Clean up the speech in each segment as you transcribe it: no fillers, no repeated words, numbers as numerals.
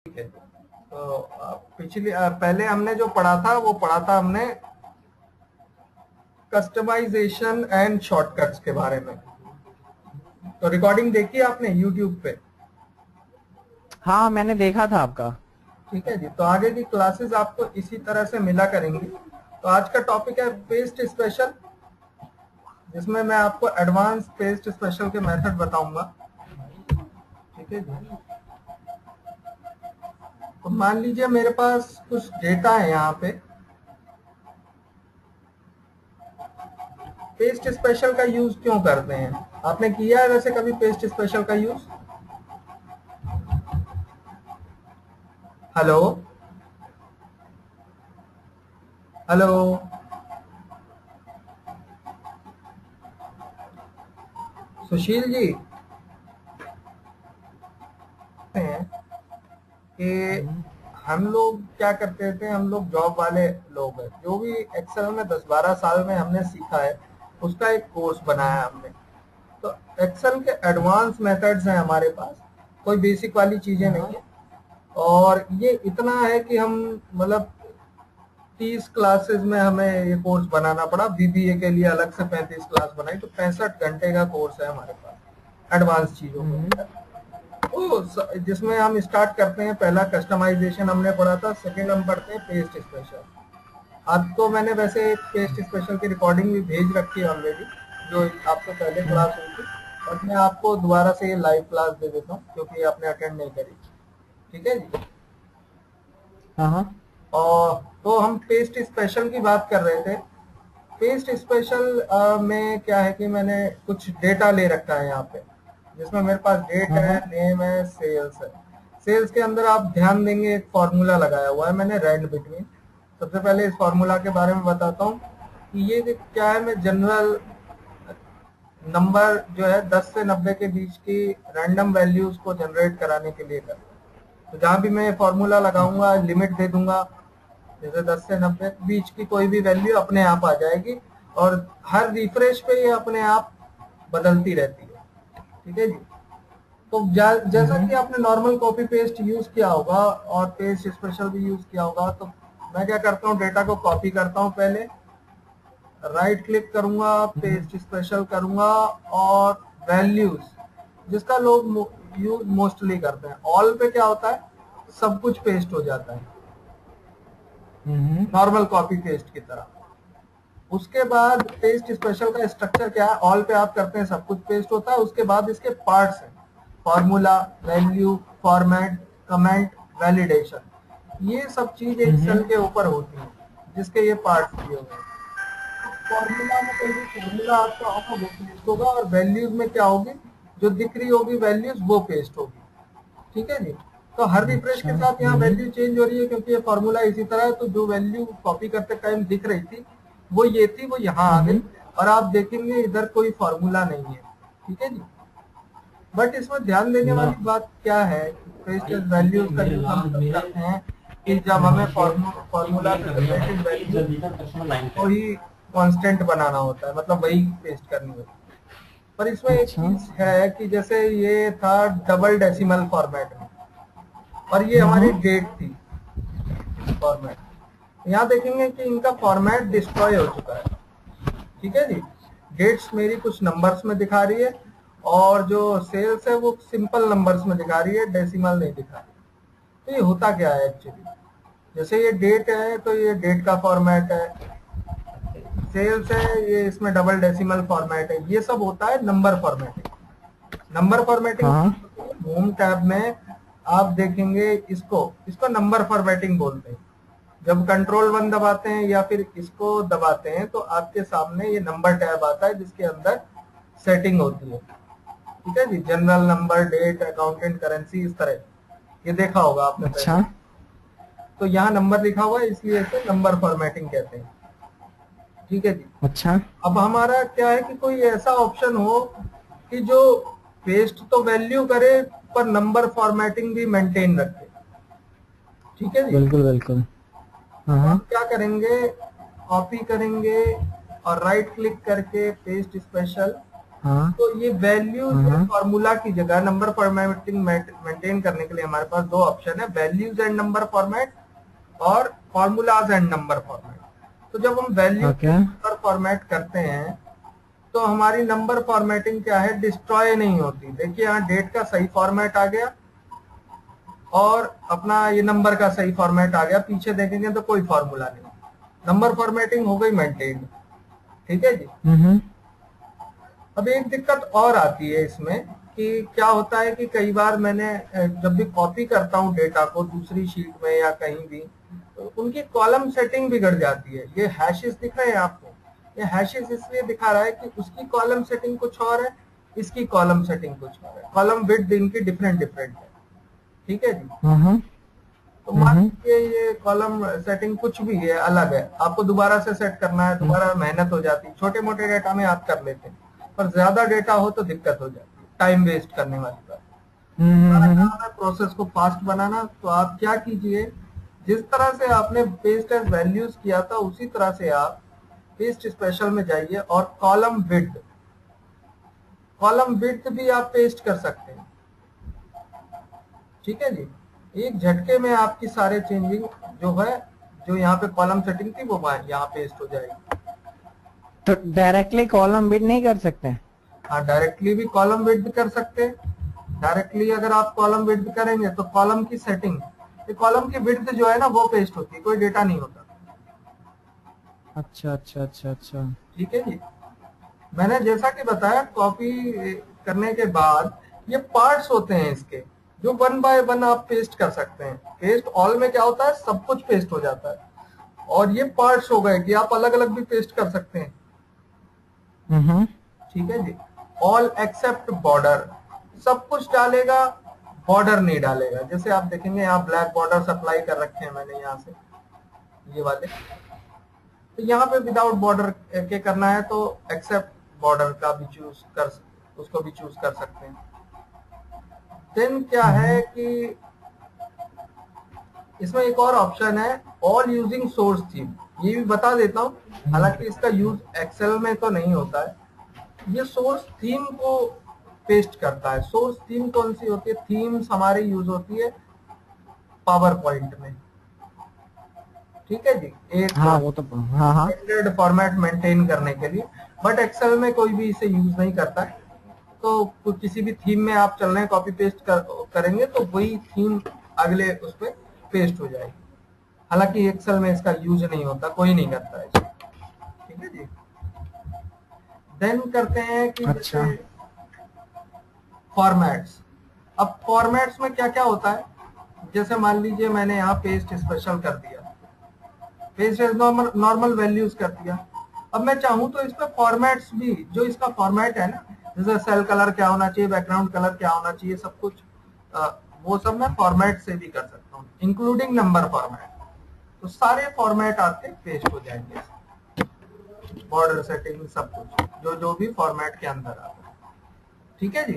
ठीक है। तो पहले हमने जो पढ़ा था वो पढ़ा था हमने कस्टमाइजेशन एंड शॉर्टकट्स के बारे में। तो रिकॉर्डिंग देखी आपने यूट्यूब पे? हाँ, मैंने देखा था आपका। ठीक है जी। तो आगे की क्लासेस आपको इसी तरह से मिला करेंगी। तो आज का टॉपिक है पेस्ट स्पेशल, जिसमें मैं आपको एडवांस पेस्ट स्पेशल के मेथड बताऊंगा। ठीक है जी। तो मान लीजिए मेरे पास कुछ डेटा है यहाँ पे। पेस्ट स्पेशल का यूज क्यों करते हैं? आपने किया है वैसे कभी पेस्ट स्पेशल का use? Hello hello. Sushil ji हैं कि हम लोग क्या करते थे, हम लोग जॉब वाले लोग हैं, जो भी एक्सेल में 10-12 साल में हमने सीखा है उसका एक कोर्स बनाया हमने। तो एक्सेल के एडवांस मेथड्स हैं हमारे पास, कोई बेसिक वाली चीजें नहीं है। और ये इतना है कि हम मतलब 30 क्लासेस में हमें ये कोर्स बनाना पड़ा। बीबीए के लिए अलग से 35 क्लास बनाई, तो 65 घंटे का कोर्स है हमारे पास एडवांस चीजों को। जिसमें हम स्टार्ट करते हैं, पहला कस्टमाइजेशन हमने पढ़ा था, सेकंड हम पढ़ते हैं पेस्ट स्पेशल। आपको मैंने वैसे एक पेस्ट स्पेशल की रिकॉर्डिंग भी भेज रखी है ऑलरेडी, जो आपसे पहले क्लास हुई थी। और मैं आपको दोबारा से ये लाइव क्लास दे देता हूँ क्योंकि आपने अटेंड नहीं करी। ठीक है जी। हाँ हाँ। और तो हम पेस्ट स्पेशल की बात कर रहे थे। पेस्ट स्पेशल में क्या है कि मैंने कुछ डेटा ले रखा है यहाँ पे, जिसमें मेरे पास डेट हाँ है, हाँ। नेम है, सेल्स है। सेल्स के अंदर आप ध्यान देंगे एक फॉर्मूला लगाया हुआ है मैंने, रैंड बिटवीन। सबसे पहले इस फॉर्मूला के बारे में बताता हूँ कि ये क्या है। मैं जनरल नंबर जो है 10 से 90 के बीच की रैंडम वैल्यूज को जनरेट कराने के लिए करता हूँ। तो जहां भी मैं फॉर्मूला लगाऊंगा, लिमिट दे दूंगा, जैसे 10 से 90 के बीच की कोई भी वैल्यू अपने आप आ जाएगी, और हर रिफ्रेश पे ये अपने आप बदलती रहती है। ठीक है जी। तो जैसा कि आपने नॉर्मल कॉपी पेस्ट यूज किया होगा और पेस्ट स्पेशल भी यूज किया होगा, तो मैं क्या करता हूँ, डेटा को कॉपी करता हूँ पहले, राइट क्लिक करूंगा, पेस्ट स्पेशल करूंगा, और वैल्यूज जिसका लोग यूज मोस्टली करते हैं, ऑल पे क्या होता है, सब कुछ पेस्ट हो जाता है नॉर्मल कॉपी पेस्ट की तरह। उसके बाद पेस्ट स्पेशल का स्ट्रक्चर क्या है, ऑल पे आप करते हैं सब कुछ पेस्ट होता है। उसके बाद इसके पार्ट्स हैं, formula, value, format, comment, validation. ये सब चीज एक सेल के ऊपर होती है जिसके ये पार्ट्स दिए हुए हैं। फॉर्मूला में कोई भी फॉर्मूला आपका होगा वो पेस्ट होगा, और वैल्यूज में क्या होगी, जो दिख रही होगी वैल्यूज वो पेस्ट होगी। ठीक है जी। तो हर रिफ्रेश के अच्छा। साथ यहाँ वैल्यू चेंज हो रही है क्योंकि ये फॉर्मूला इसी तरह है। तो जो वैल्यू कॉपी करते टाइम दिख रही थी वो ये थी, वो यहाँ आ गई, और आप देखेंगे इधर कोई फॉर्मूला नहीं है। ठीक है जी। बट इसमें ध्यान देने वाली बात क्या है, पेस्ट वैल्यूज का यूज हम तब करते हैं कि जब हमें फॉर्मूला से रिलेटेड वैल्यू को ही कांस्टेंट बनाना होता है, मतलब वही पेस्ट करनी होती है। पर इसमें एक अच्छा। चीज है कि जैसे ये था डबल डेसिमल फॉर्मेट में, और ये हमारी डेट थी फॉर्मेट। यहाँ देखेंगे कि इनका फॉर्मेट डिस्ट्रॉय हो चुका है। ठीक है जी। डेट्स मेरी कुछ नंबर्स में दिखा रही है, और जो सेल्स है वो सिंपल नंबर्स में दिखा रही है, डेसिमल नहीं दिखा रही। तो ये होता क्या है एक्चुअली, जैसे ये डेट है तो ये डेट का फॉर्मेट है, सेल्स है ये इसमें डबल डेसिमल फॉर्मेट है। ये सब होता है नंबर फॉर्मेटिंग। नंबर फॉर्मेटिंग हाँ। होम टैब में आप देखेंगे, इसको इसको नंबर फॉर्मेटिंग बोलते हैं। जब कंट्रोल 1 दबाते हैं या फिर इसको दबाते हैं तो आपके सामने ये नंबर टैब आता है जिसके अंदर सेटिंग होती है। ठीक है जी। General, number, date, accountant, currency, इस तरह ये देखा होगा आपने अच्छा। पहले। तो यहाँ नंबर लिखा हुआ है इसलिए इसे नंबर फॉर्मेटिंग कहते हैं। ठीक है जी। अच्छा। अब हमारा क्या है कि कोई ऐसा ऑप्शन हो कि जो पेस्ट तो वैल्यू करे पर नंबर फॉर्मेटिंग भी मेंटेन रखे। ठीक है जी। बिल्कुल बिल्कुल। हाँ तो हाँ। हम क्या करेंगे, कॉपी करेंगे और राइट क्लिक करके पेस्ट स्पेशल, हाँ तो ये वैल्यूज एंड फॉर्मूला की जगह नंबर फॉर्मेटिंग मेंटेन करने के लिए हमारे पास दो ऑप्शन है, वैल्यूज एंड नंबर फॉर्मेट और फॉर्मूलाज एंड नंबर फॉर्मेट। तो जब हम वैल्यू नंबर फॉर्मेट करते हैं तो हमारी नंबर फॉर्मेटिंग क्या है, डिस्ट्रॉय नहीं होती। देखिए यहाँ डेट का सही फॉर्मेट आ गया और अपना ये नंबर का सही फॉर्मेट आ गया, पीछे देखेंगे तो कोई फॉर्मूला नहीं, नंबर फॉर्मेटिंग हो गई मेंटेन। ठीक है जी। अब एक दिक्कत और आती है इसमें कि क्या होता है कि कई बार मैंने जब भी कॉपी करता हूँ डेटा को दूसरी शीट में या कहीं भी, तो उनकी कॉलम सेटिंग बिगड़ जाती है। ये हैशेस दिख रहे हैं आपको, ये हैशेस इसलिए दिखा रहा है कि उसकी कॉलम सेटिंग कुछ और है, इसकी कॉलम सेटिंग कुछ और है, कॉलम विड्थ इनकी डिफरेंट डिफरेंट है। ठीक है जी। तो मान लीजिए ये कॉलम सेटिंग कुछ भी है, अलग है, आपको दोबारा से सेट करना है, दोबारा मेहनत हो जाती है। छोटे मोटे डेटा में आप कर लेते हैं, पर ज्यादा डेटा हो तो दिक्कत हो जाती है, टाइम वेस्ट करने वाली बात। प्रोसेस को फास्ट बनाना, तो आप क्या कीजिए, जिस तरह से आपने पेस्ट एज वैल्यूज किया था उसी तरह से आप पेस्ट स्पेशल में जाइए और कॉलम विड्थ भी आप पेस्ट कर सकते हैं। ठीक है जी, एक झटके में आपकी सारे चेंजिंग जो है, जो यहाँ पे कॉलम सेटिंग थी वो यहाँ पेस्ट हो जाएगी। तो डायरेक्टली कॉलम विड्थ नहीं कर सकते? हाँ, डायरेक्टली भी कॉलम विड्थ कर सकते हैं। डायरेक्टली अगर आप कॉलम विड्थ करेंगे तो कॉलम की सेटिंग, कॉलम की विड्थ जो है ना वो पेस्ट होती है, कोई डेटा नहीं होता। अच्छा अच्छा अच्छा अच्छा, ठीक है जी। मैंने जैसा कि बताया, कॉपी करने के बाद ये पार्ट्स होते हैं इसके, जो 1 बाय 1 आप पेस्ट कर सकते हैं। पेस्ट ऑल में क्या होता है, सब कुछ पेस्ट हो जाता है, और ये पार्ट्स हो गए कि आप अलग अलग भी पेस्ट कर सकते हैं। ठीक है जी। ऑल एक्सेप्ट बॉर्डर, सब कुछ डालेगा, बॉर्डर नहीं डालेगा। जैसे आप देखेंगे यहाँ ब्लैक बॉर्डर अप्लाई कर रखे हैं मैंने यहाँ से, ये वाले, तो यहाँ पे विदाउट बॉर्डर के करना है तो एक्सेप्ट बॉर्डर का भी उसको भी चूज कर सकते हैं। देन क्या है कि इसमें एक और ऑप्शन है, ऑल यूजिंग सोर्स थीम, ये भी बता देता हूँ, हालांकि इसका यूज एक्सेल में तो नहीं होता है। ये सोर्स थीम को पेस्ट करता है। सोर्स थीम कौन सी होती है, थीम्स हमारी यूज होती है पावर पॉइंट में। ठीक है जी, एक वो तो स्टैंडर्ड फॉर्मेट मेंटेन करने के लिए, बट एक्सेल में कोई भी इसे यूज नहीं करता है। तो किसी भी थीम में आप चल रहे हैं, कॉपी पेस्ट करेंगे तो वही थीम अगले उस पर पेस्ट हो जाएगी। हालांकि एक्सेल में इसका यूज नहीं होता, कोई नहीं करता है। ठीक है जी। देन करते हैं कि अच्छा, फॉर्मेट्स। अब फॉर्मेट्स में क्या क्या होता है, जैसे मान लीजिए मैंने यहाँ पेस्ट स्पेशल कर दिया, पेस्ट एज नॉर्मल वैल्यूज कर दिया। अब मैं चाहूं तो इसमें फॉर्मेट्स भी, जो इसका फॉर्मेट है ना, जैसे सेल कलर क्या होना चाहिए, बैकग्राउंड कलर क्या होना चाहिए, सब कुछ वो सब मैं फॉर्मेट से भी कर सकता हूँ, इंक्लूडिंग नंबर फॉर्मेट। तो सारे फॉर्मेट आपके पेस्ट हो जाएंगे, बॉर्डर सेटिंग सब कुछ, जो जो भी फॉर्मेट के अंदर आता है। ठीक है जी।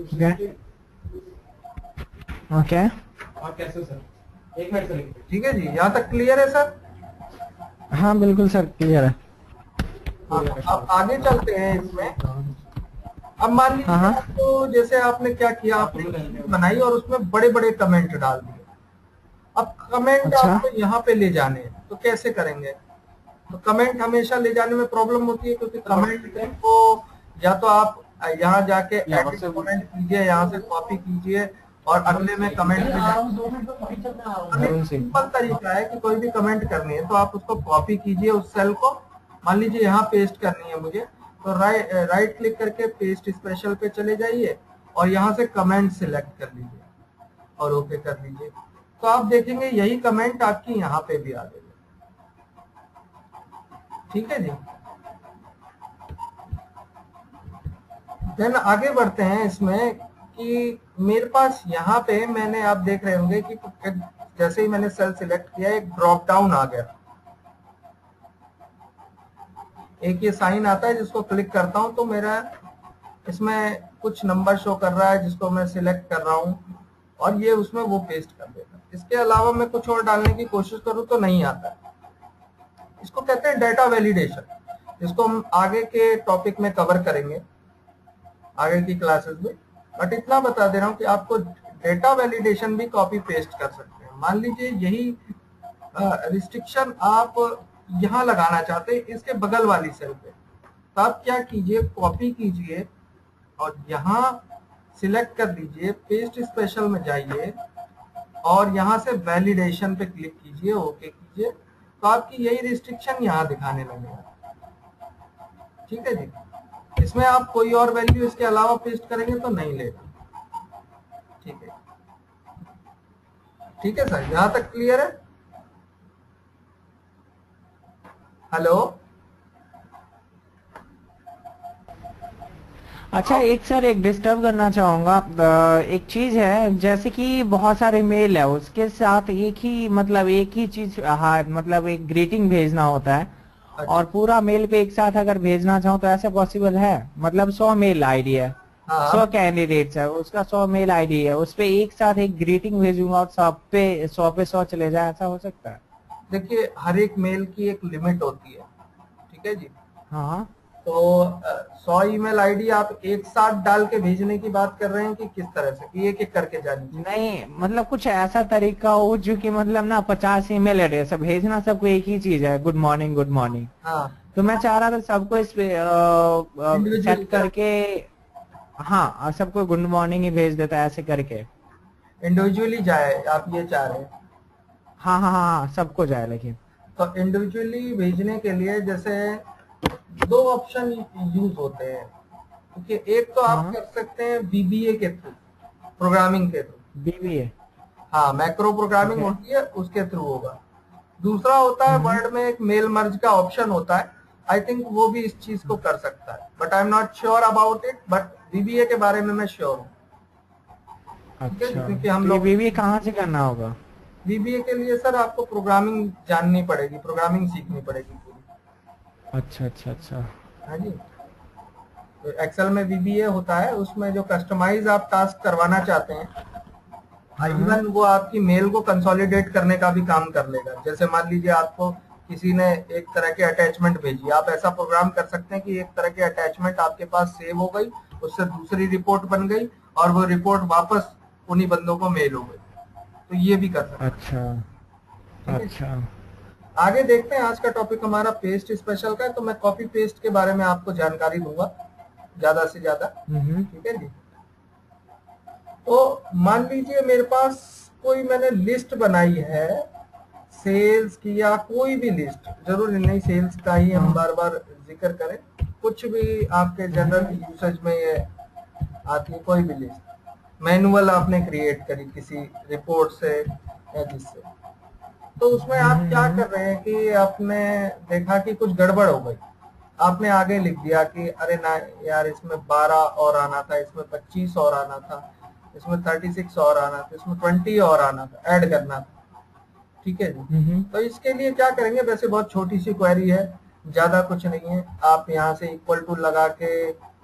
ओके, और कैसे सर, एक मिनट सर। ठीक है जी, यहाँ तक क्लियर है सर? हाँ बिल्कुल सर, क्लियर है। अब आगे चलते हैं इसमें। अब मान लीजिए तो जैसे आपने क्या किया, आपने बनाई और उसमें बड़े बड़े कमेंट डाल दिए। अब कमेंट आपको यहाँ पे ले जाने हैं, तो कैसे करेंगे? तो कमेंट हमेशा ले जाने में प्रॉब्लम होती है, क्योंकि कमेंट को या तो आप यहाँ जाके एडिट कमेंट कीजिए, यहाँ से कॉपी कीजिए और अगले में कमेंट में सिंपल तरीका है कि कोई भी कमेंट करनी है तो आप उसको कॉपी कीजिए उस सेल को, मान लीजिए यहाँ पेस्ट करनी है मुझे, तो राइट क्लिक करके पेस्ट स्पेशल पे चले जाइए और यहाँ से कमेंट सिलेक्ट कर लीजिए और ओके कर लीजिए। तो आप देखेंगे यही कमेंट आपकी यहाँ पे भी आ गई। ठीक है जी। देन आगे बढ़ते हैं इसमें कि मेरे पास यहाँ पे मैंने, आप देख रहे होंगे कि जैसे ही मैंने सेल सिलेक्ट किया एक ड्रॉप डाउन आ गया, एक ये साइन आता है जिसको क्लिक करता हूं तो मेरा इसमें कुछ नंबर शो कर रहा है जिसको मैं सिलेक्ट कर रहा हूं और ये उसमें वो पेस्ट कर देता है। इसके अलावा मैं कुछ और डालने की कोशिश करूं तो नहीं आता है। इसको कहते हैं डेटा वैलिडेशन, इसको हम आगे के टॉपिक में कवर करेंगे। आगे की क्लासेस में, बट इतना बता दे रहा हूँ कि आपको डेटा वैलिडेशन भी कॉपी पेस्ट कर सकते हैं। मान लीजिए यही रिस्ट्रिक्शन आप यहाँ लगाना चाहते हैं इसके बगल वाली सेल पे, तो आप क्या कीजिए, कॉपी कीजिए और यहाँ सिलेक्ट कर लीजिए, पेस्ट स्पेशल में जाइए और यहाँ से वैलिडेशन पे क्लिक कीजिए, ओके कीजिए, तो आपकी यही रिस्ट्रिक्शन यहाँ दिखाने लगेगा। ठीक है जी, इसमें आप कोई और वैल्यू इसके अलावा पेस्ट करेंगे तो नहीं लेगा। ठीक है, ठीक है सर, यहाँ तक क्लियर है? हेलो। अच्छा एक सर, एक डिस्टर्ब करना चाहूंगा। एक चीज है, जैसे कि बहुत सारे मेल है, उसके साथ एक ही मतलब एक ही चीज, हाँ मतलब एक ग्रीटिंग भेजना होता है, अच्छा। और पूरा मेल पे एक साथ अगर भेजना चाहो तो ऐसा पॉसिबल है? मतलब 100 मेल आईडी है, हाँ 100 कैंडिडेट्स है, उसका 100 मेल आईडी है, उस पे एक साथ एक ग्रीटिंग भेजूंगा और सब पे 100 चले जाए, ऐसा हो सकता है? देखिए, हर एक मेल की एक लिमिट होती है। ठीक है जी, हाँ। तो 100 ईमेल आईडी आप एक साथ डाल के भेजने की बात कर रहे हैं कि किस तरह से, कि एक एक करके जानी चाहिए? नहीं मतलब कुछ ऐसा तरीका हो जो कि मतलब ना 50 ईमेल एड्रेस भेजना, सबको एक ही चीज है, गुड मॉर्निंग गुड मॉर्निंग। हाँ, तो मैं चाह रहा था सबको इस पे इंडिविजुअली सेट करके, हाँ सबको गुड मॉर्निंग ही भेज देता है ऐसे करके। इंडिविजुअली जाए आप ये चाह रहे हैं? हाँ हाँ हाँ हाँ, सबको जाए लेकिन। तो इंडिविजुअली भेजने के लिए जैसे दो ऑप्शन यूज होते हैं। देखिए, एक तो आप हाँ। कर सकते हैं बीबीए के थ्रू, प्रोग्रामिंग के थ्रू। बीबीए। हाँ, मैक्रो ठीक प्रोग्रामिंग है। होती है, उसके थ्रू होगा। दूसरा होता है हम्म। वर्ड में एक मेल मर्ज का ऑप्शन होता है, आई थिंक वो भी इस चीज को कर सकता है, but I am not sure about it, but VBA के बारे में मैं श्योर हूँ। ठीक है जी, अच्छा, क्योंकि हम तो ये लोग बीबीए कहाँ से करना होगा? बीबीए के लिए सर आपको प्रोग्रामिंग जाननी पड़ेगी, प्रोग्रामिंग सीखनी पड़ेगी पूरी। अच्छा अच्छा अच्छा। हाँ जी, तो एक्सेल में बीबीए होता है, उसमें जो कस्टमाइज आप टास्क करवाना चाहते हैं, हाँ इवन वो आपकी मेल को कंसोलिडेट करने का भी काम कर लेगा। जैसे मान लीजिए आपको किसी ने एक तरह के अटैचमेंट भेजी, आप ऐसा प्रोग्राम कर सकते हैं कि एक तरह की अटैचमेंट आपके पास सेव हो गई, उससे दूसरी रिपोर्ट बन गई और वो रिपोर्ट वापस उन्हीं बंदों को मेल हो गई, तो ये भी कर सकते हैं। अच्छा ठीक है, अच्छा। आगे देखते हैं। आज का टॉपिक हमारा पेस्ट स्पेशल का है, तो मैं कॉपी पेस्ट के बारे में आपको जानकारी दूंगा ज्यादा से ज्यादा। हम्म। ठीक है जी, तो मान लीजिए मेरे पास कोई मैंने लिस्ट बनाई है सेल्स की, या कोई भी लिस्ट, जरूरी नहीं सेल्स का ही हम हाँ। बार बार जिक्र करें, कुछ भी आपके जनरल यूसेज में ये आती है, कोई भी लिस्ट मैनुअल आपने क्रिएट करी किसी रिपोर्ट से या जिससे, तो उसमें आप क्या हम्म। कर रहे हैं कि आपने देखा कि कुछ गड़बड़ हो गई, आपने आगे लिख दिया कि अरे ना यार, इसमें 12 और आना था, इसमें 25 और आना था, इसमें 36 और आना था, इसमें 20 और आना था, ऐड करना था। ठीक है जी, हम्म। तो इसके लिए क्या करेंगे, वैसे बहुत छोटी सी क्वेरी है, ज्यादा कुछ नहीं है। आप यहाँ से इक्वल टू लगा के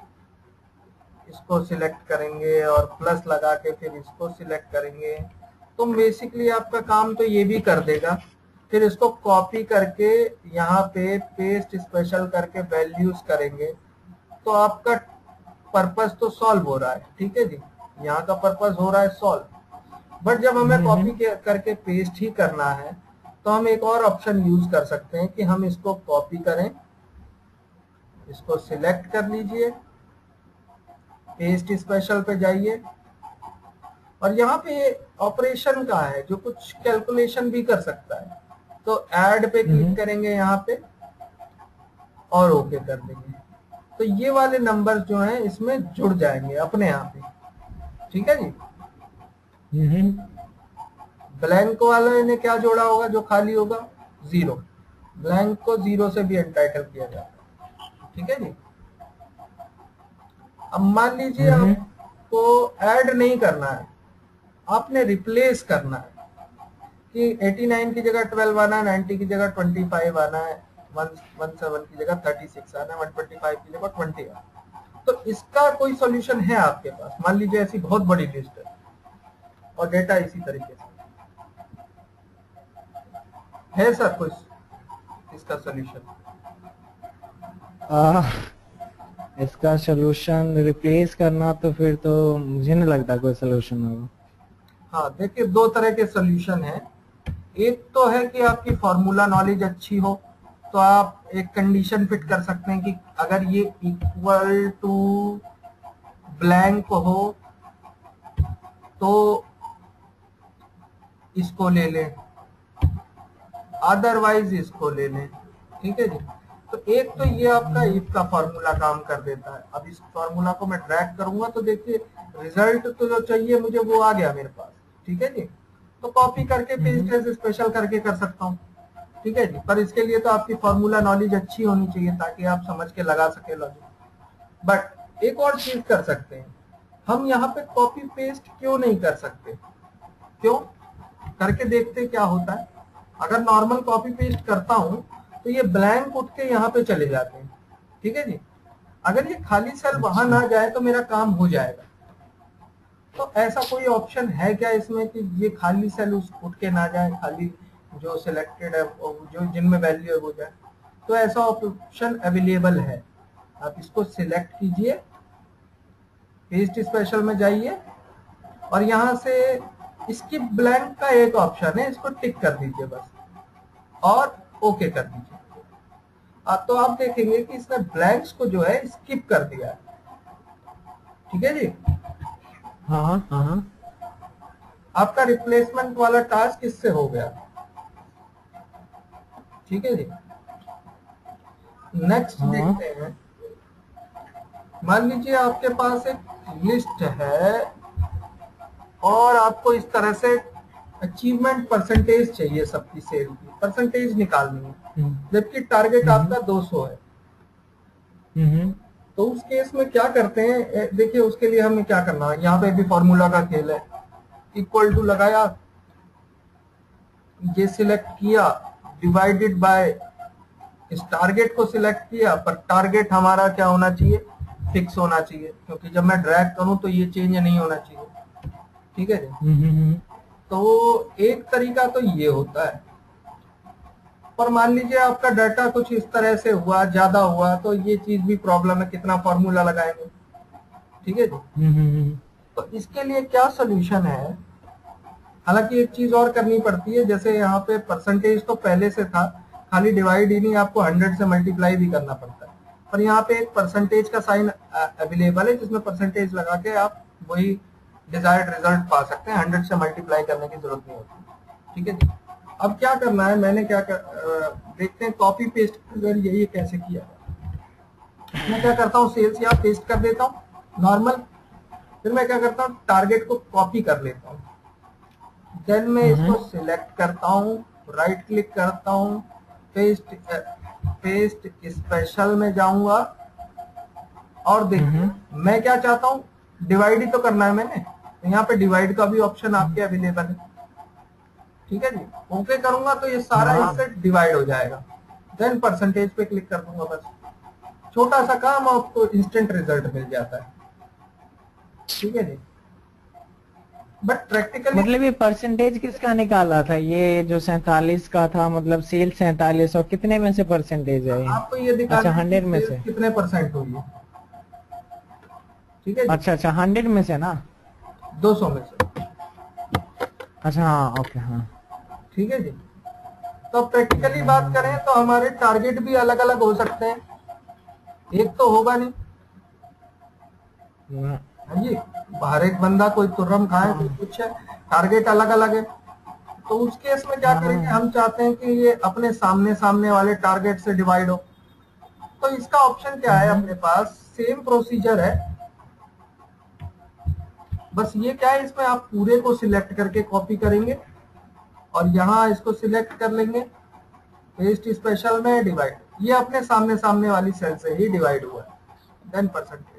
इसको सिलेक्ट करेंगे और प्लस लगा के फिर इसको सिलेक्ट करेंगे, तो बेसिकली आपका काम तो ये भी कर देगा। फिर इसको कॉपी करके यहाँ पे पेस्ट स्पेशल करके वैल्यूज करेंगे, तो आपका पर्पस तो सॉल्व हो रहा है। ठीक है जी, यहाँ का पर्पस हो रहा है सॉल्व। बट जब हमें कॉपी करके पेस्ट ही करना है, तो हम एक और ऑप्शन यूज कर सकते हैं कि हम इसको कॉपी करें, इसको सिलेक्ट कर लीजिए, पेस्ट स्पेशल पे जाइए, और यहाँ पे ऑपरेशन का है जो कुछ कैलकुलेशन भी कर सकता है, तो ऐड पे क्लिक करेंगे यहाँ पे और ओके कर देंगे, तो ये वाले नंबर जो हैं इसमें जुड़ जाएंगे अपने आप ही। ठीक है जी, ब्लैंक वाले ने क्या जोड़ा होगा जो खाली होगा, जीरो, ब्लैंक को जीरो से भी एंटाइटल किया जाता है। ठीक है जी, अब मान लीजिए आपको ऐड नहीं करना है, आपने रिप्लेस करना है कि 89 की जगह 12 आना है, 90 की जगह 25 आना है, 117 की जगह 36 आना है, 125 की जगह 20 आना है, तो इसका कोई सॉल्यूशन है आपके पास? मान लीजिए ऐसी बहुत बड़ी लिस्ट है और डेटा इसी तरीके से है सर, कुछ इसका सॉल्यूशन? इसका सोल्यूशन रिप्लेस करना, तो फिर तो मुझे नहीं लगता कोई सोल्यूशन होगा। हाँ देखिए, दो तरह के सोल्यूशन है। एक तो है कि आपकी फॉर्मूला नॉलेज अच्छी हो, तो आप एक कंडीशन फिट कर सकते हैं कि अगर ये इक्वल टू ब्लैंक हो तो इसको ले लें, अदरवाइज इसको ले लें। ठीक है जी। तो एक तो ये आपका इफ का फॉर्मूला काम कर देता है। अब इस फॉर्मूला को मैं ड्रैग करूंगा तो देखिए रिजल्ट तो जो चाहिए मुझे वो आ गया मेरे पास। ठीक है जी। तो कॉपी करके पेस्ट एज स्पेशल करके कर सकता हूँ। ठीक है जी। पर इसके लिए तो आपकी फॉर्मूला नॉलेज अच्छी होनी चाहिए ताकि आप समझ के लगा सके लॉजिक। बट एक और चीज कर सकते हैं, हम यहाँ पे कॉपी पेस्ट क्यों नहीं कर सकते? क्यों? करके देखते क्या होता है। अगर नॉर्मल कॉपी पेस्ट करता हूं तो ये ब्लैंक उठ के यहाँ पे चले जाते हैं। ठीक है जी। अगर ये खाली सेल वहां ना जाए तो मेरा काम हो जाएगा। तो ऐसा कोई ऑप्शन है क्या इसमें कि ये खाली सेल उठ के ना जाए, खाली जो सिलेक्टेड है जो जिनमें वैल्यू है वो जाए? तो ऐसा ऑप्शन अवेलेबल है। आप इसको सिलेक्ट कीजिए, पेस्ट स्पेशल में जाइए और यहां से स्किप ब्लैंक का एक ऑप्शन है, इसको टिक कर दीजिए बस और ओके कर दीजिए। तो आप देखेंगे कि इसने ब्लैंक्स को जो है स्किप कर दिया है। ठीक है जी। हाँ हाँ। आपका रिप्लेसमेंट वाला टास्क इससे हो गया। ठीक है जी। नेक्स्ट देखते हैं। मान लीजिए आपके पास एक लिस्ट है और आपको इस तरह से अचीवमेंट परसेंटेज चाहिए, सबकी सेल की परसेंटेज निकालनी है, जबकि टारगेट आपका 200 है। तो उस केस में क्या करते हैं, देखिए उसके लिए हमें क्या करना है। यहाँ पे भी फॉर्मूला का खेल है। इक्वल टू लगाया, ये सिलेक्ट किया, डिवाइडेड बाय इस टारगेट को सिलेक्ट किया, पर टारगेट हमारा क्या होना चाहिए, फिक्स होना चाहिए, क्योंकि जब मैं ड्रैग करूं तो ये चेंज नहीं होना चाहिए। ठीक है जी। तो एक तरीका तो ये होता है। पर मान लीजिए आपका डाटा कुछ इस तरह से हुआ, ज्यादा हुआ, तो ये चीज भी प्रॉब्लम है, कितना फॉर्मूला लगाएंगे। ठीक है जी। तो इसके लिए क्या सोल्यूशन है? हालांकि एक चीज और करनी पड़ती है, जैसे यहाँ पे परसेंटेज तो पहले से था, खाली डिवाइड ही नहीं, आपको 100 से मल्टीप्लाई भी करना पड़ता है। पर यहाँ पे एक परसेंटेज का साइन अवेलेबल है जिसमें परसेंटेज लगा के आप वही डिजायर्ड रिजल्ट पा सकते हैं। 100 से मल्टीप्लाई करने की जरूरत नहीं होती। ठीक है जी। अब क्या करना है, मैंने देखते हैं कॉपी पेस्ट के जरिए ये कैसे किया। मैं क्या करता हूँ, सेल्स यहाँ पेस्ट कर देता हूँ नॉर्मल, फिर मैं क्या करता हूँ, टारगेट को कॉपी कर लेता हूँ, देन मैं इसको सिलेक्ट करता हूँ, राइट क्लिक करता हूँ, पेस्ट स्पेशल में जाऊंगा और देखिए मैं क्या चाहता हूँ, डिवाइड ही तो करना है मैंने, तो यहाँ पे डिवाइड का भी ऑप्शन आपके अवेलेबल है। ठीक है जी। ओके करूंगा तो ये सारा इससे डिवाइड हो जाएगा, देन परसेंटेज पे क्लिक कर दूंगा, बस छोटा सा काम, आपको इंस्टेंट रिजल्ट मिल जाता है। ठीक है जी। बट प्रैक्टिकली मतलब ये परसेंटेज किसका निकाला था, ये जो 47 का था, मतलब सेल 47 और कितने में से परसेंटेज है? आपको ये दिखाना अच्छा, है 100 में कि से कितने परसेंट हुई है। ठीक है जी। अच्छा 100 में से ना, 200 में से। अच्छा हाँ, ओके हाँ। ठीक है जी। तो प्रैक्टिकली बात करें तो हमारे टारगेट भी अलग अलग हो सकते हैं, एक तो होगा नहीं। हाँ जी। हर एक बंदा कोई तुर्रम खाए, कोई कुछ है, टारगेट अलग अलग है। तो उस केस में क्या करेंगे, हम चाहते हैं कि ये अपने सामने सामने वाले टारगेट से डिवाइड हो। तो इसका ऑप्शन क्या है, अपने पास सेम प्रोसीजर है, बस ये क्या है, इसमें आप पूरे को सिलेक्ट करके कॉपी करेंगे और यहाँ इसको सिलेक्ट कर लेंगे, पेस्ट स्पेशल में डिवाइड, ये अपने सामने सामने वाली सेल से ही डिवाइड हुआ है, देन परसेंटेज।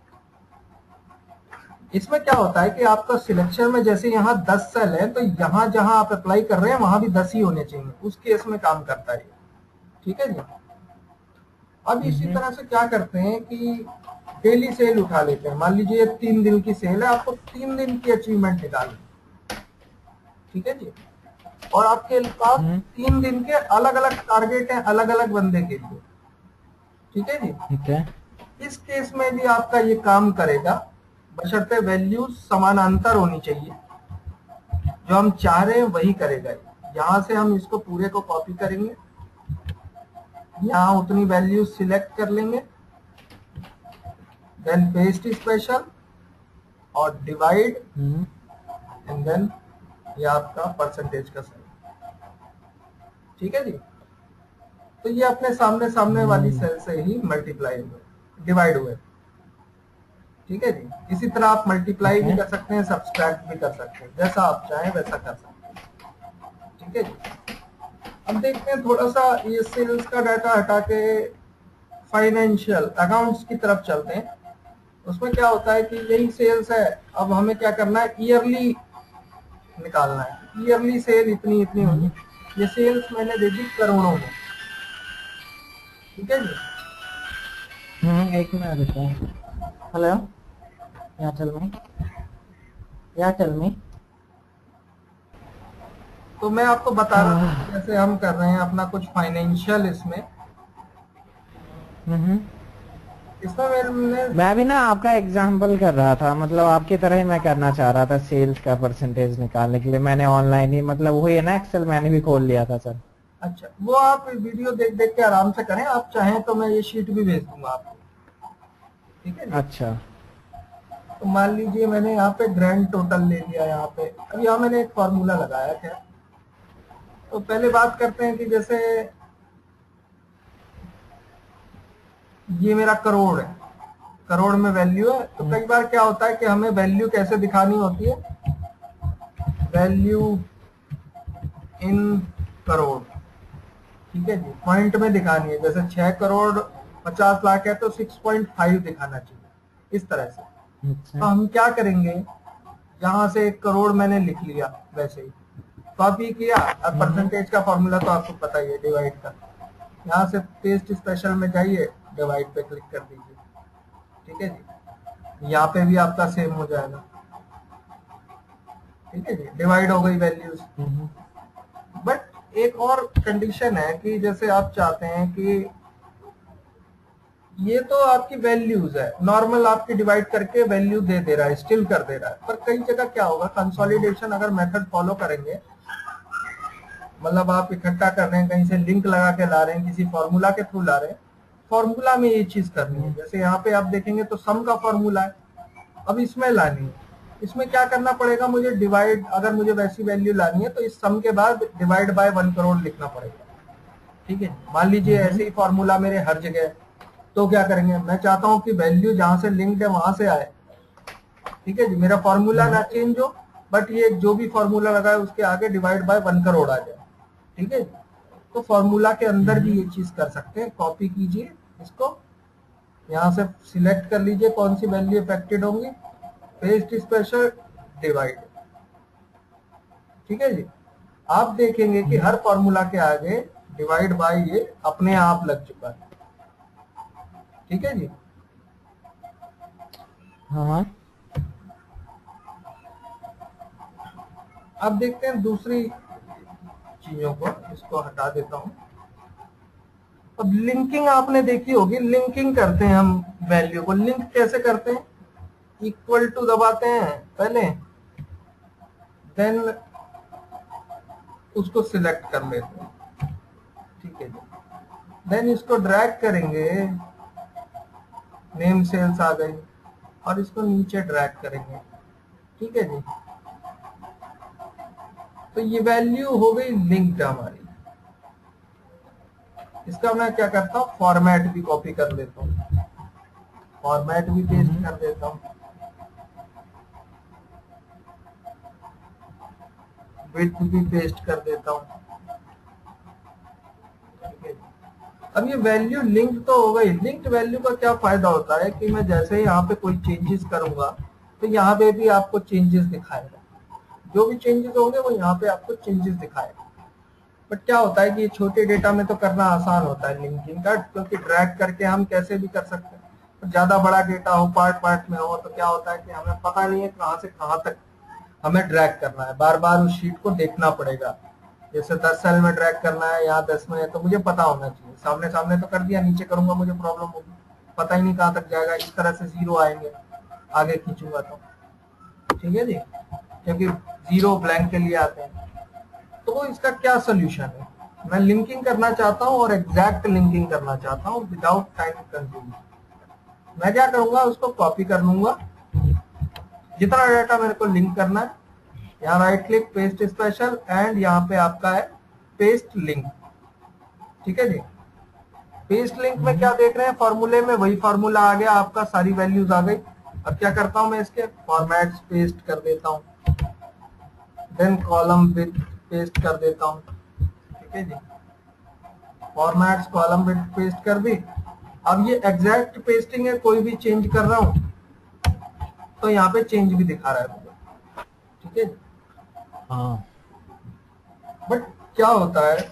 इसमें क्या होता है कि आपका सिलेक्शन में जैसे यहाँ 10 सेल है, तो यहाँ जहां आप अप्लाई कर रहे हैं वहां भी 10 ही होने चाहिए, उस केस में काम करता है। ठीक है जी। अब इसी तरह से क्या करते हैं कि डेली सेल उठा लेते हैं। मान लीजिए 3 दिन की सेल है, आपको 3 दिन की अचीवमेंट निकालनी। ठीक है जी। और आपके पास 3 दिन के अलग अलग टारगेट हैं, अलग अलग बंदे के लिए। ठीक है जी। ठीक है। इस केस में भी आपका ये काम करेगा, बशर्ते वैल्यू समानांतर होनी चाहिए। जो हम चाह रहे हैं वही करेगा। यहां से हम इसको पूरे को कॉपी करेंगे, यहाँ उतनी वैल्यू सिलेक्ट कर लेंगे, देन पेस्ट स्पेशल और डिवाइड, एंड देन ये आपका परसेंटेज का सेल। ठीक है जी। तो ये अपने सामने सामने वाली सेल से ही मल्टीप्लाई हुए, डिवाइड हुए। ठीक है जी। इसी तरह आप मल्टीप्लाई भी कर सकते हैं, सब्सट्रैक्ट भी कर सकते हैं, जैसा आप चाहें वैसा कर सकते हैं। ठीक है जी। अब देखते हैं थोड़ा सा ये सेल्स का डाटा हटा के फाइनेंशियल अकाउंट्स की तरफ चलते हैं। उसमें क्या होता है कि यही सेल्स है, अब हमें क्या करना है, ईयरली निकालना है। ईयरली सेल इतनी इतनी होगी। ये सेल्स मैंने दे दी करोड़ों में। ठीक है जी। एक मिनट रुको। हेलो, या टेल मी। तो मैं आपको बता रहा हूँ जैसे हम कर रहे हैं अपना कुछ फाइनेंशियल। इसमें मैं भी ना आपका एग्जांपल कर रहा था, मतलब आपकी तरह ही मैं करना चाह रहा था सेल्स का परसेंटेज निकालने के लिए। मैंने ऑनलाइन ही, मतलब वही है ना, एक्सेल मैंने भी खोल लिया था सर। अच्छा, वो आप वीडियो देख देख के आराम से करें। आप चाहें तो मैं ये शीट भी भेज दूंगा आपको। ठीक है। अच्छा, तो मान लीजिए मैंने यहाँ पे ग्रैंड टोटल ले लिया। यहाँ पे अब यहाँ मैंने एक फॉर्मूला लगाया है। तो पहले बात करते हैं कि जैसे ये मेरा करोड़ है, करोड़ में वैल्यू है। तो कई बार क्या होता है कि हमें वैल्यू कैसे दिखानी होती है, वैल्यू इन करोड़। ठीक है जी, पॉइंट में दिखानी है। जैसे 6 करोड़ 50 लाख है तो 6.5 दिखाना चाहिए, इस तरह से। अच्छा। तो हम क्या करेंगे, यहाँ से 1 करोड़ मैंने लिख लिया, वैसे ही कॉपी किया। अब परसेंटेज का फॉर्मूला तो आपको पता ही है, डिवाइड का। यहाँ से पेस्ट स्पेशल में जाइए, डिवाइड पे क्लिक कर दीजिए। ठीक है जी। यहाँ पे भी आपका सेम हो जाएगा। ठीक है जी, डिवाइड हो गई वैल्यूज। बट एक और कंडीशन है कि जैसे आप चाहते हैं कि ये तो आपकी वैल्यूज है, नॉर्मल आपकी डिवाइड करके वैल्यू दे रहा है, स्टिल कर दे रहा है। पर कई जगह क्या होगा, कंसोलिडेशन अगर मेथड फॉलो करेंगे, मतलब आप इकट्ठा कर रहे हैं, कहीं से लिंक लगा के ला रहे हैं, किसी फॉर्मूला के थ्रू ला रहे हैं, फॉर्मूला में ये चीज करनी है। जैसे यहाँ पे आप देखेंगे तो सम का फॉर्मूला है, अब इसमें लानी है। इसमें क्या करना पड़ेगा, मुझे डिवाइड, अगर मुझे वैसी वैल्यू लानी है तो इस सम के बाद डिवाइड बाय 1 करोड़ लिखना पड़ेगा। ठीक है। मान लीजिए ऐसे ही फॉर्मूला मेरे हर जगह है, तो क्या करेंगे, मैं चाहता हूं कि वैल्यू जहां से लिंक्ड है वहां से आए। ठीक है जी, मेरा फॉर्मूला ना चेंज हो, बट ये जो भी फॉर्मूला लगा है उसके आगे डिवाइड बाय 1 करोड़ आ जाए। ठीक है। तो फॉर्मूला के अंदर भी ये चीज कर सकते हैं। कॉपी कीजिए इसको, यहां से सिलेक्ट कर लीजिए कौन सी वैल्यू अफेक्टेड होंगी, पेस्ट स्पेशल, डिवाइड। ठीक है जी। आप देखेंगे कि हर फॉर्मूला के आगे डिवाइड बाय ये अपने आप लग चुका है। ठीक है जी। हाँ। अब देखते हैं दूसरी चीजों को, इसको हटा देता हूं। अब लिंकिंग आपने देखी होगी, लिंकिंग करते हैं हम वैल्यू को। लिंक कैसे करते हैं, इक्वल टू दबाते हैं पहले, देन उसको सिलेक्ट कर लेते हैं। ठीक है जी। देन इसको ड्रैग करेंगे, नेम सेल्स आ गई, और इसको नीचे ड्रैग करेंगे। ठीक है जी। तो ये वैल्यू हो गई लिंक्ड हमारी। इसका मैं क्या करता हूँ, फॉर्मेट भी कॉपी कर लेता हूँ, फॉर्मेट भी पेस्ट कर देता हूँ, विड्थ भी पेस्ट कर देता हूँ। अब ये वैल्यू लिंक तो हो गई। लिंक्ड वैल्यू का क्या फायदा होता है कि मैं जैसे ही यहाँ पे कोई चेंजेस करूंगा तो यहाँ पे भी आपको चेंजेस दिखाएगा। जो भी चेंजेस होंगे वो यहाँ पे आपको चेंजेस दिखाएगा। बट क्या होता है कि ये छोटे डेटा में तो करना आसान होता है लिंकिंग का, क्योंकि ड्रैग करके हम कैसे भी कर सकते हैं। तो ज्यादा बड़ा डेटा हो, पार्ट पार्ट में हो, तो क्या होता है कि हमें पता नहीं है कहाँ से कहाँ तक हमें ड्रैग करना है। बार बार उस शीट को देखना पड़ेगा। जैसे 10 सेल में ड्रैग करना है, यहाँ 10 में है, तो मुझे पता होना चाहिए। सामने सामने तो कर दिया, नीचे करूंगा मुझे प्रॉब्लम होगी। पता ही नहीं कहाँ तक जाएगा, इस तरह से जीरो आएंगे आगे खींचूंगा तो, ठीक है जी, क्योंकि जीरो ब्लैंक के लिए आते हैं। तो इसका क्या सोल्यूशन है? मैं लिंकिंग करना चाहता हूँ और एग्जैक्ट लिंकिंग करना चाहता हूँ विदाउट टाइम कंज्यूमिंग। मैं क्या करूंगा, उसको कॉपी कर लूंगा, जितना डाटा मेरे को लिंक करना है, यहाँ right click paste special and यहाँ पे आपका है पेस्ट लिंक, ठीक है जी। पेस्ट लिंक में क्या देख रहे हैं, फॉर्मूले में वही फॉर्मूला आ गया आपका, सारी वैल्यूज आ गई। अब क्या करता हूं मैं, इसके फॉर्मेट्स पेस्ट कर देता हूं, देन कॉलम विथ पेस्ट कर देता हूं, ठीक है जी। फॉर्मेट्स कॉलम विथ पेस्ट कर दी। अब ये एग्जैक्ट पेस्टिंग है, कोई भी चेंज कर रहा हूं तो यहाँ पे चेंज भी दिखा रहा है मुझे, ठीक है जी। हाँ। बट क्या होता है,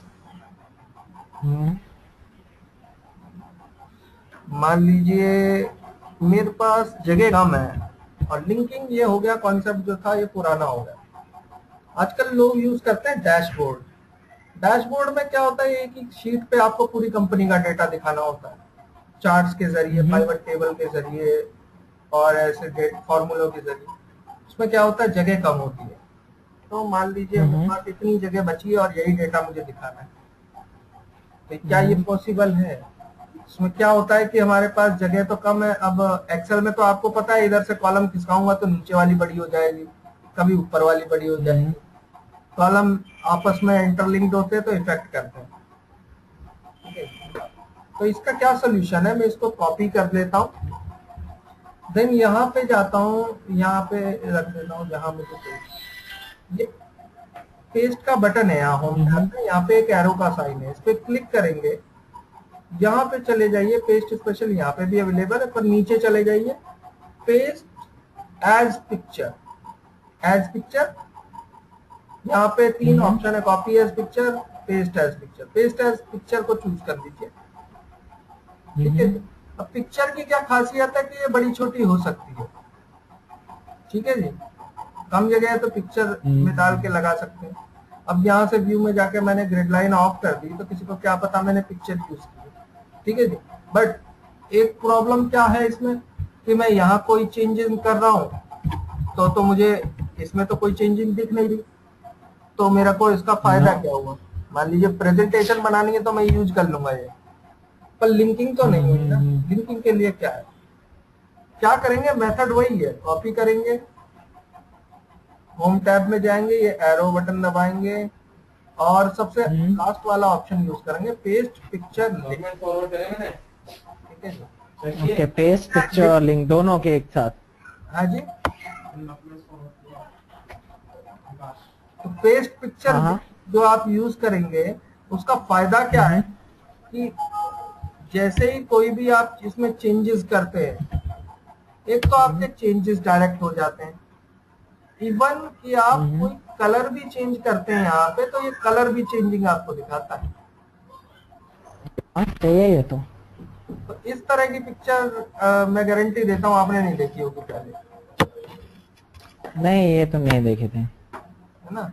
मान लीजिए मेरे पास जगह कम है और लिंकिंग ये हो गया, कॉन्सेप्ट जो था ये पुराना हो गया। आजकल लोग यूज करते हैं डैशबोर्ड। डैशबोर्ड में क्या होता है, एक ही शीट पे आपको पूरी कंपनी का डेटा दिखाना होता है, चार्ट्स के जरिए, पाइवट टेबल के जरिए और ऐसे फॉर्मूलों के जरिए। उसमें क्या होता है, जगह कम होती है। तो मान लीजिए मेरे पास इतनी जगह बची है और यही डेटा मुझे दिखाना है, तो क्या ये पॉसिबल है? इसमें क्या होता है कि हमारे पास जगह तो कम है। अब एक्सेल में तो आपको पता है, इधर से कॉलम खिसकाऊंगा तो नीचे वाली बड़ी हो जाएगी, कभी ऊपर वाली बड़ी हो जाएगी। कॉलम आपस में इंटरलिंक्ड होते हैं तो इफेक्ट करते हैं, ठीक है। तो इसका क्या सोल्यूशन है, मैं इसको कॉपी कर लेता हूँ, देन यहाँ पे जाता हूँ, यहाँ पे रख देता हूँ जहां मुझे ये पेस्ट का बटन है, यहाँ होम टैब में, यहाँ पे एक एरो का साइन है, इस पे क्लिक करेंगे, यहाँ पे चले जाइए पेस्ट स्पेशल, यहाँ पे भी अवेलेबल है, पर नीचे चले जाइए paste as picture. As picture यहाँ पे 3 ऑप्शन है, copy as picture, paste as picture. Paste as picture को चूज कर दीजिए, ठीक है। अब पिक्चर की क्या खासियत है कि ये बड़ी छोटी हो सकती है, ठीक है जी। कम जगह है तो पिक्चर में डाल के लगा सकते हैं। अब यहाँ से व्यू में जाके मैंने ग्रिड लाइन ऑफ कर दी तो किसी को क्या पता मैंने पिक्चर यूज की, ठीक है जी। बट एक प्रॉब्लम क्या है इसमें कि मैं यहाँ कोई चेंजिंग कर रहा हूँ तो मुझे इसमें तो कोई चेंजिंग दिख नहीं रही, तो मेरा को इसका फायदा क्या हुआ? मान लीजिए प्रेजेंटेशन बनानी है तो मैं यूज कर लूंगा ये, पर लिंकिंग तो नहीं हुई ना। लिंकिंग के लिए क्या है, क्या करेंगे, मेथड वही है, कॉपी करेंगे, होम टैब में जाएंगे, ये एरो बटन दबाएंगे और सबसे लास्ट वाला ऑप्शन यूज करेंगे, पेस्ट पिक्चर लिंक, ठीक है जी। ओके, पेस्ट पिक्चर और लिंक दोनों के एक साथ। हाँ जी, तो पेस्ट पिक्चर जो आप यूज करेंगे उसका फायदा क्या है कि जैसे ही कोई भी आप इसमें चेंजेस करते हैं, एक तो आपके चेंजेस डायरेक्ट हो जाते हैं, इवन कि आप कोई कलर भी चेंज करते हैं यहाँ पे तो ये कलर भी चेंजिंग आपको दिखाता है। तो ये तो इस तरह की पिक्चर मैं गारंटी देता हूँ आपने नहीं देखी होगी पहले। नहीं, ये तो नहीं देखे थे, है ना।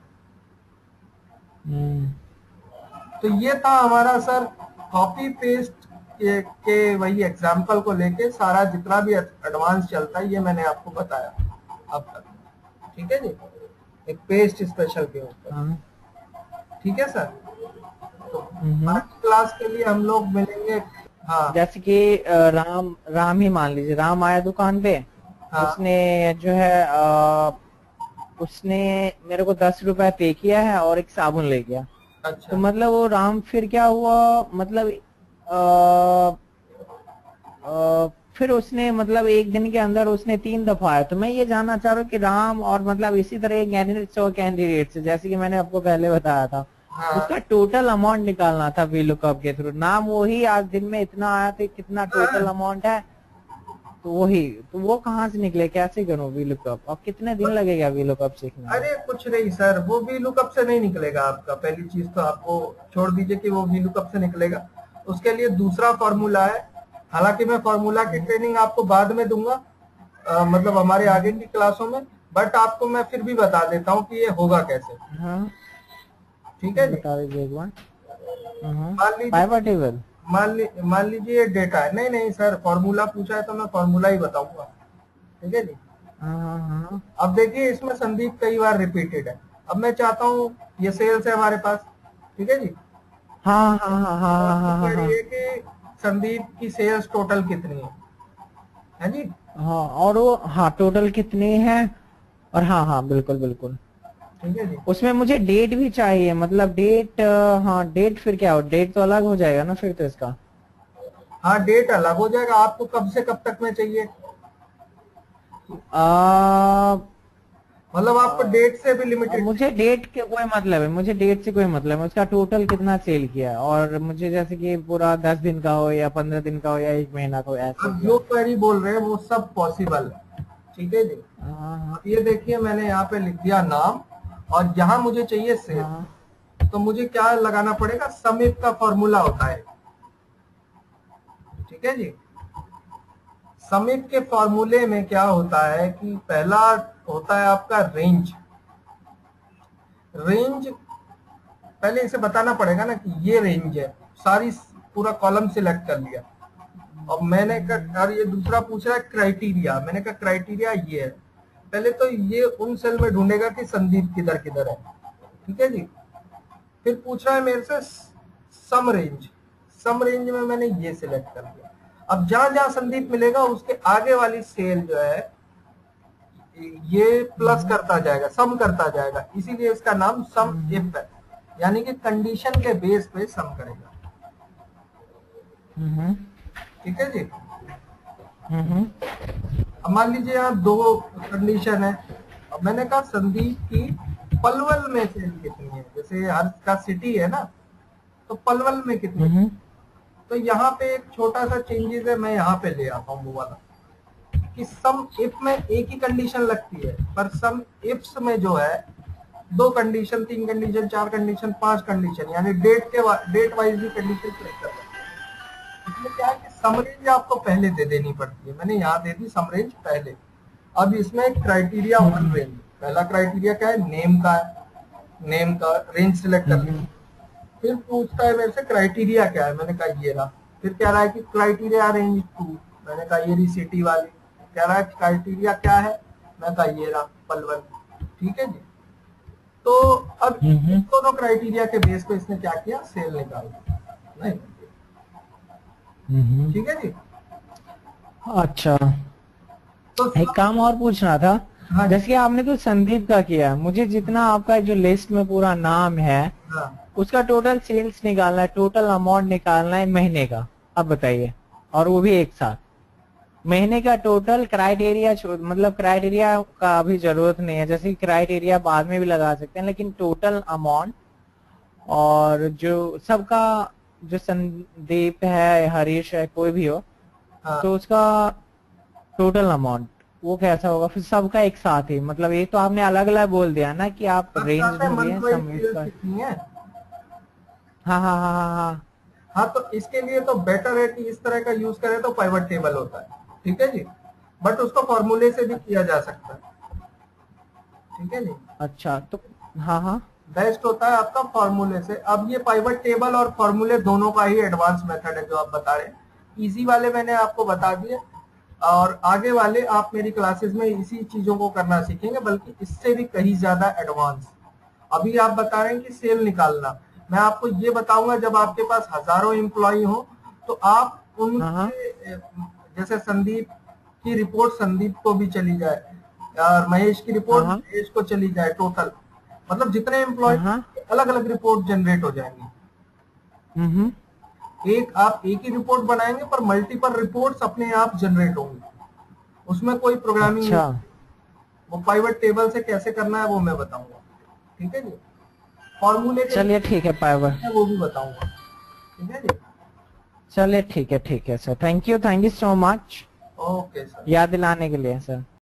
तो ये था हमारा सर कॉपी पेस्ट के वही एग्जाम्पल को लेके सारा जितना भी एडवांस चलता है ये मैंने आपको बताया अब तक, ठीक है जी, एक पेस्ट स्पेशल के ऊपर, ठीक है सर। तो आज क्लास के लिए हम लोग मिलेंगे। हाँ, जैसे कि राम ही मान लीजिए, राम आया दुकान पे, उसने जो है उसने मेरे को 10 रुपए पे किया है और एक साबुन ले गया। अच्छा। तो मतलब वो राम फिर क्या हुआ, मतलब फिर उसने मतलब एक दिन के अंदर उसने 3 दफा आया। तो मैं ये जानना चाह रहा हूँ कि राम और मतलब इसी तरह कैंडिडेट और कैंडिडेट से, जैसे कि मैंने आपको पहले बताया था, उसका टोटल अमाउंट निकालना था वीलुकअप के थ्रू। नाम वही, आज दिन में इतना आया था, कितना टोटल अमाउंट है, तो वही, तो वो कहाँ से निकले, कैसे करूँ वीलुकअप, और कितने दिन लगेगा वीलुकअप सीखने? अरे कुछ नहीं सर, वो वीलुकअप से नहीं निकलेगा आपका। पहली चीज तो आपको छोड़ दीजिए कि वो वीलुकअप से निकलेगा, उसके लिए दूसरा फॉर्मूला है। हालांकि मैं फॉर्मूला की ट्रेनिंग आपको बाद में दूंगा, मतलब हमारे आगे की क्लासों में, बट आपको मैं फिर भी बता देता हूँ कि ये होगा कैसे। हाँ, ठीक है जी, बता दीजिए एक बार। मान लीजिए पाइवट टेबल, मान लीजिए ये डेटा है, नहीं नहीं सर फॉर्मूला पूछा है तो मैं फॉर्मूला ही बताऊंगा, ठीक है जी। हाँ अब देखिए इसमें संदीप कई बार रिपीटेड है, अब मैं चाहता हूँ ये सेल्स है हमारे पास, ठीक है जी। हाँ हाँ हाँ हाँ तो हाँ आपको हाँ हाँ हाँ क्वेरी है कि संदीप की सेल्स टोटल कितनी है जी। हाँ, और वो हाँ टोटल कितनी है, और हाँ हाँ बिल्कुल बिल्कुल। ठीक है जी। उसमें मुझे डेट भी चाहिए, मतलब डेट, हाँ डेट फिर क्या हो, डेट तो अलग हो जाएगा ना फिर तो इसका। हाँ डेट अलग हो जाएगा, आपको कब से कब तक में चाहिए, आ, मतलब आपको डेट से भी लिमिटेड मुझे चाहिए। डेट के कोई मतलब है, मुझे डेट से कोई मतलब है, उसका टोटल कितना सेल किया है, और मुझे जैसे कि पूरा 10 दिन का हो या 15 दिन का हो या 1 महीना का हो, ऐसे आप क्या। जो क्वेरी बोल रहे हैं वो सब पॉसिबल है, ठीक है जी। हाँ अब ये देखिए मैंने यहाँ पे लिख दिया नाम, और यहाँ मुझे चाहिए सेल, हाँ तो मुझे क्या लगाना पड़ेगा, सम इफ का फॉर्मूला होता है, ठीक है जी। सम इफ के फॉर्मूले में क्या होता है कि पहला होता है आपका रेंज। रेंज पहले इसे बताना पड़ेगा ना कि ये रेंज है, सारी पूरा कॉलम सिलेक्ट कर लिया। अब मैंने कहा, और ये दूसरा पूछ रहा है क्राइटेरिया, मैंने कहा क्राइटेरिया ये है, पहले तो ये उन सेल में ढूंढेगा कि संदीप किधर किधर है, ठीक है जी। फिर पूछ रहा है मेरे से सम रेंज, सम रेंज में मैंने ये सिलेक्ट कर दिया। अब जहां जहां संदीप मिलेगा उसके आगे वाली सेल जो है ये प्लस करता जाएगा, सम करता जाएगा, इसीलिए इसका नाम सम इफ है, यानी कि कंडीशन के बेस पे सम करेगा, ठीक है जी। अब मान लीजिए यहाँ दो कंडीशन है, अब मैंने कहा संदीप की पलवल में सेल कितनी है, जैसे हर्ष का सिटी है ना, तो पलवल में कितनी है? तो यहाँ पे एक छोटा सा चेंजेस है, मैं यहाँ पे ले आता हूँ वो वाला, कि सम इफ में एक ही कंडीशन लगती है, पर सम इफ्स में जो है 2 कंडीशन, 3 कंडीशन, 4 कंडीशन, 5 कंडीशन, यानी डेट वाइज भी कंडीशन सिलेक्ट करता है। इसमें क्या है कि सम रेंज आपको पहले दे देनी पड़ती है, मैंने यहाँ दे दी सम रेंज पहले। अब इसमें क्राइटेरिया 1 रेंज, पहला क्राइटेरिया क्या है, नेम का है, नेम का रेंज सिलेक्ट कर लिया। फिर पूछता है मेरे से क्राइटेरिया क्या है, मैंने कहा ये रहा। फिर कह रहा है कि क्राइटेरिया रेंज 2, मैंने कहा ये रही सिटी वाली। कह रहा है क्राइटेरिया क्या है, मैं कहा ये रहा पलवल, ठीक है जी। तो अब इन दोनों क्राइटेरिया के बेस पे इसने क्या किया, सेल निकाल दिया, नहीं, ठीक है जी। अच्छा, तो एक काम और पूछना था। हाँ जैसे कि आपने तो संदीप का किया, मुझे जितना आपका जो लिस्ट में पूरा नाम है हाँ, उसका टोटल सेल्स निकालना है, टोटल अमाउंट निकालना है महीने का। अब बताइए, और वो भी एक साथ महीने का टोटल। क्राइटेरिया मतलब क्राइटेरिया का अभी जरूरत नहीं है, जैसे क्राइटेरिया बाद में भी लगा सकते हैं, लेकिन टोटल अमाउंट और जो सबका, जो संदीप है, हरीश है, कोई भी हो, हाँ। तो उसका टोटल अमाउंट वो कैसा होगा फिर सबका एक साथ ही। मतलब ये तो आपने अलग अलग बोल दिया ना कि आप रेंज ढूंढिए समीट का। कितनी है, हाँ हाँ हाँ हाँ हाँ हाँ, तो इसके लिए तो बेटर है कि इस तरह का यूज करें, तो पाइवट टेबल होता है, ठीक है जी। बट उसको फॉर्मूले से भी किया जा सकता है, ठीक है जी। अच्छा, तो हाँ हाँ बेस्ट होता है आपका फॉर्मूले से। अब ये पाइवट टेबल और फॉर्मूले दोनों का ही एडवांस मेथड है जो आप बता रहे हैं। इजी वाले मैंने आपको बता दिए, और आगे वाले आप मेरी क्लासेस में इसी चीजों को करना सीखेंगे, बल्कि इससे भी कहीं ज्यादा एडवांस। अभी आप बता रहे हैं कि सेल निकालना, मैं आपको ये बताऊंगा जब आपके पास हजारों एम्प्लॉय हो तो आप हाँ उनके, जैसे संदीप की रिपोर्ट संदीप को भी चली जाए, और महेश की रिपोर्ट हाँ महेश को चली जाए, टोटल मतलब जितने एम्प्लॉय हाँ अलग अलग रिपोर्ट जनरेट हो जाएंगी। हम्म आप एक ही रिपोर्ट बनाएंगे पर मल्टीपल रिपोर्ट्स अपने आप जनरेट होंगी, उसमें कोई प्रोग्रामिंग नहीं। अच्छा, वो पाइवट टेबल से कैसे करना है वो मैं बताऊंगा, ठीक है जी। फॉर्मूले के चलिए ठीक है पाइवर, लिए वो भी बताऊंगा, ठीक है जी। चलिए ठीक है sir, thank you so much okay sir. याद दिलाने के लिए सर।